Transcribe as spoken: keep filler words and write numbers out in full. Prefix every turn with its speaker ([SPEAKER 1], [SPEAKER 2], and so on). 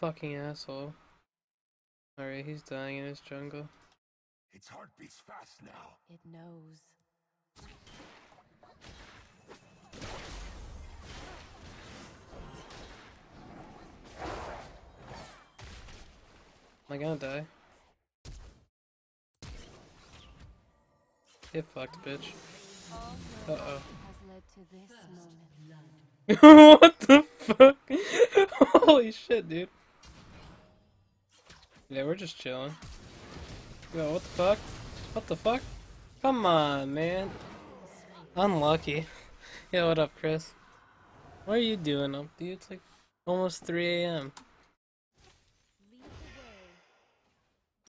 [SPEAKER 1] fucking asshole. Alright, he's dying in his jungle.
[SPEAKER 2] Its heart beats fast now.
[SPEAKER 3] It knows.
[SPEAKER 1] Am I gonna die? Get fucked, bitch. Uh oh.
[SPEAKER 3] Has led to this moment.
[SPEAKER 1] What the fuck? Holy shit, dude. Yeah, we're just chilling. Yo, what the fuck? What the fuck? Come on, man. Unlucky. Yeah, what up, Chris? What are you doing up, dude? It's like almost three A M